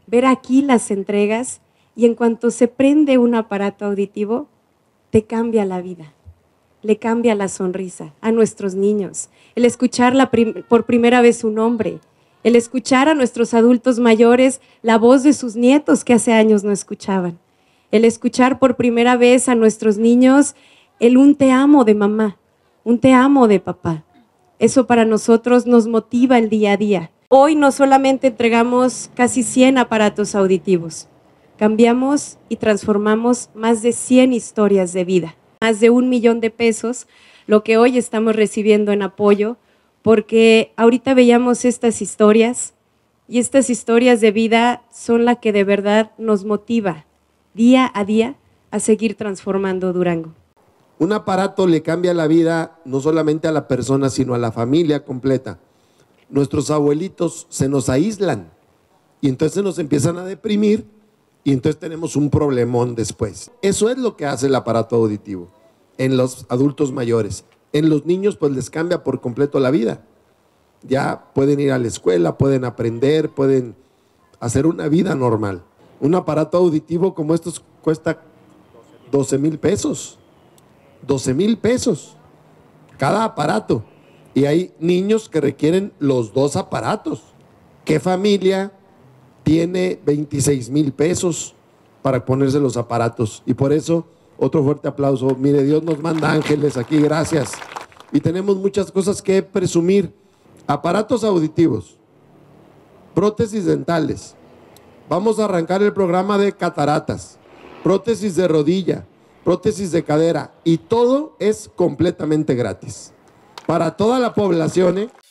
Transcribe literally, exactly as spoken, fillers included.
ver aquí las entregas y en cuanto se prende un aparato auditivo, te cambia la vida, le cambia la sonrisa a nuestros niños. El escuchar la prim- por primera vez su nombre, el escuchar a nuestros adultos mayores la voz de sus nietos que hace años no escuchaban, el escuchar por primera vez a nuestros niños el un te amo de mamá, un te amo de papá. Eso para nosotros nos motiva el día a día. Hoy no solamente entregamos casi cien aparatos auditivos, cambiamos y transformamos más de cien historias de vida, más de un millón de pesos, lo que hoy estamos recibiendo en apoyo, porque ahorita veíamos estas historias y estas historias de vida son la que de verdad nos motiva día a día a seguir transformando Durango. Un aparato le cambia la vida no solamente a la persona, sino a la familia completa. Nuestros abuelitos se nos aíslan y entonces nos empiezan a deprimir y entonces tenemos un problemón después. Eso es lo que hace el aparato auditivo en los adultos mayores. En los niños pues les cambia por completo la vida. Ya pueden ir a la escuela, pueden aprender, pueden hacer una vida normal. Un aparato auditivo como estos cuesta doce mil pesos. doce mil pesos cada aparato. Y hay niños que requieren los dos aparatos. ¿Qué familia tiene veintiséis mil pesos para ponerse los aparatos? Y por eso, otro fuerte aplauso. Mire, Dios nos manda ángeles aquí, gracias. Y tenemos muchas cosas que presumir. Aparatos auditivos, prótesis dentales. Vamos a arrancar el programa de cataratas, prótesis de rodilla, prótesis de cadera, y todo es completamente gratis para toda la población, ¿eh?